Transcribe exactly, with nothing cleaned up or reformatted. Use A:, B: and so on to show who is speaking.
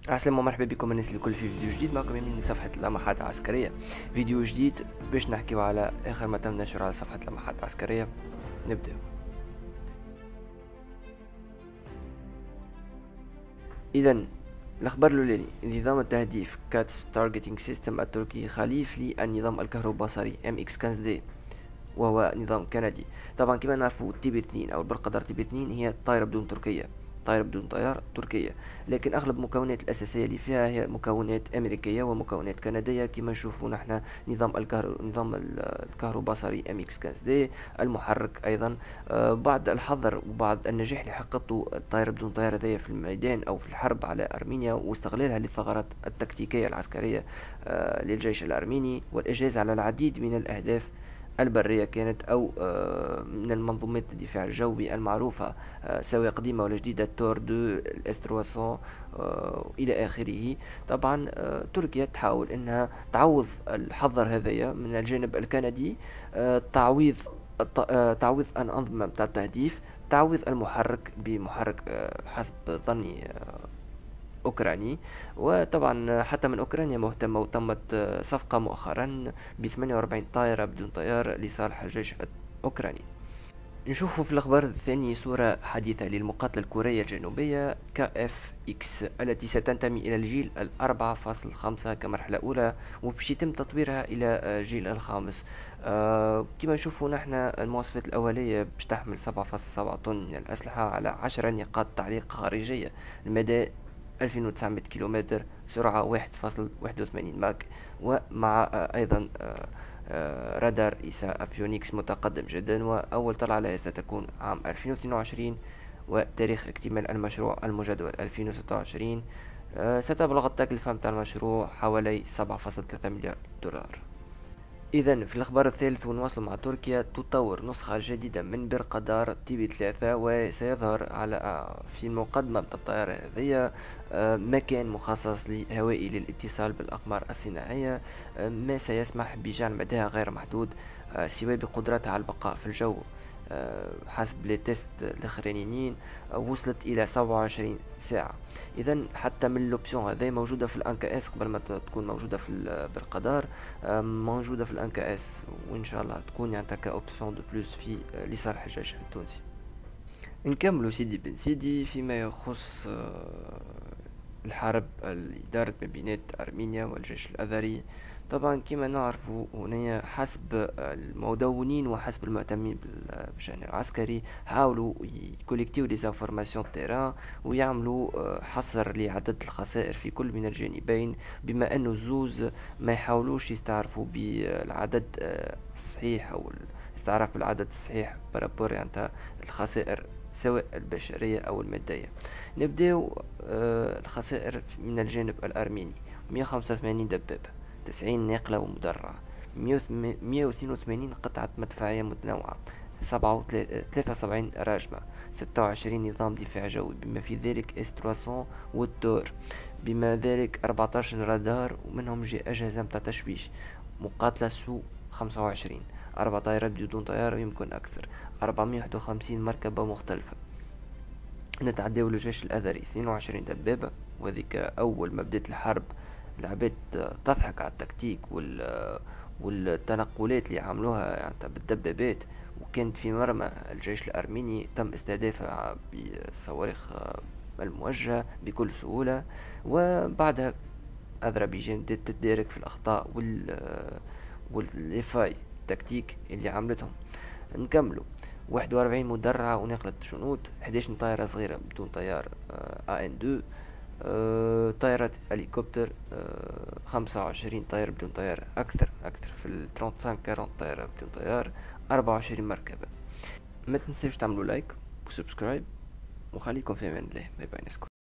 A: السلام ومرحبا بكم الناس الكل في فيديو جديد معكم من صفحة اللمحات العسكرية. فيديو جديد باش نحكيو على آخر ما تم نشره على صفحة اللمحات العسكرية. نبدأ. إذا الأخبار الأولاني: نظام التهديف كاتس تارجتينج سيستم التركي خليف للنظام الكهروبصري إم إكس خمسة دي، وهو نظام كندي. طبعا كما نعرفوا تي بي اثنين أو البرقدار تي بي اثنين هي طائرة بدون تركية، طائرة بدون طيار تركية، لكن أغلب المكونات الأساسية اللي فيها هي مكونات أمريكية ومكونات كندية. كما نشوفوا نحن نظام الكهرو نظام الكهروبصري إم إكس خمسة دي، المحرك أيضا. آه بعد الحظر وبعد النجاح اللي حققته الطائرة بدون طيار هذيا في الميدان أو في الحرب على أرمينيا واستغلالها للثغرات التكتيكية العسكرية آه للجيش الأرميني والإجهاز على العديد من الأهداف البرية كانت أو من المنظومات الدفاع الجوي المعروفة، سواء قديمة ولا جديدة، تور دو، الاس ثلاثمية إلى آخره. طبعا تركيا تحاول أنها تعوض الحظر هذايا من الجانب الكندي، تعويض تعويض الأنظمة بتاع التهديف، تعويض المحرك بمحرك حسب ظني أوكراني. وطبعا حتى من أوكرانيا مهتمة، وتمت صفقة مؤخرا ب ثمانية وأربعين طائرة بدون طيار لصالح الجيش الأوكراني. نشوف في الأخبار الثانية صورة حديثة للمقاتلة الكورية الجنوبية كي إف إكس التي ستنتمي إلى الجيل الأربعة فاصل خمسة كمرحلة أولى، وباش يتم تطويرها إلى الجيل الخامس. آه كما نشوفوا نحن المواصفات الأولية باش تحمل سبعة فاصل سبعة طن من الأسلحة على عشر نقاط تعليق خارجية، المدى ألفين وتسعمائة كيلومتر، سرعة واحد فاصل واحد وثمانين ماك، ومع آه أيضا آه آه رادار إيسا أفيونيكس متقدم جدا. وأول طلعة لها ستكون عام ألفين واثنين وعشرين، وتاريخ اكتمال المشروع المجدول ألفين وستة وعشرين. آه ستبلغ التكلفة متاع المشروع حوالي سبعة فاصل ثلاثة مليار دولار. إذا في الأخبار الثالث ونواصل مع تركيا، تطور نسخة جديدة من برقدار تي بي ثلاثة، وسيظهر على في المقدمة بتاع الطائرة هذه مكان مخصص لهوائي للاتصال بالأقمار الصناعية، ما سيسمح بجعل مداها غير محدود سوى بقدرتها على البقاء في الجو. حسب لي تيست الاخرانيين وصلت الى سبعة وعشرين ساعة. اذا حتى من الاوبسيون هذه موجودة في الانكا اس قبل ما تكون موجودة في بالقدار، موجودة في الانكا اس، وان شاء الله تكون يعني كاوبسيون دو بلوس في لصالح الجيش التونسي. نكملوا سيدي بن سيدي فيما يخص الحرب اللي دارت ما بين أرمينيا والجيش الأذري. طبعا كما نعرف هنا حسب المدونين وحسب المهتمين بالشأن العسكري حاولوا يكوليكتيو دي انفورماسيون تيران ويعملوا حصر لعدد الخسائر في كل من الجانبين، بما انه الزوز ما يحاولوش يستعرفوا بالعدد الصحيح او الاستعراف بالعدد الصحيح برابور يعني الخسائر سواء البشرية أو المادية. نبداو آه الخسائر من الجانب الأرميني: مئة وخمسة وثمانين دبابة، تسعين ناقلة ومدرعة، مئة واثنين وثمانين قطعة مدفعية متنوعة، ثلاثة وسبعين راجمة، ستة وعشرين نظام دفاع جوي بما في ذلك اس ثلاثمية والتور، بما ذلك أربعة عشر رادار ومنهم جي أجهزة متاع تشويش، مقاتلة سو خمسة وعشرين، أربع طائرات بدون طيار ويمكن أكثر، أربعمائة وواحد وخمسين مركبة مختلفة. نتعداو للجيش الأذري اثنين وعشرين دبابة، وذيك أول ما بدأت الحرب العباد تضحك على التكتيك وال والتنقلات اللي عملوها يعني بالدبابات، وكانت في مرمى الجيش الأرميني تم استهدافها بصواريخ الموجهة بكل سهولة. وبعدها أذربيجان بدأت تتدارك في الأخطاء وال والإفاي التكتيك اللي عملتهم. نكملوا: واحد وأربعين مدرعة وناقلة شنود، إحدى عشر طائرة صغيرة بدون طيار آ ان اثنين، أه طائرة هليكوبتر، أه خمسة وعشرين طائرة بدون طيار، أكثر أكثر في ال خمسين أربعين طائرة بدون طيار، أربعة وعشرين مركبة. ما تنسوش تعملوا لايك وسبسكرايب، وخليكم في أمان الله. باي باي نسكم.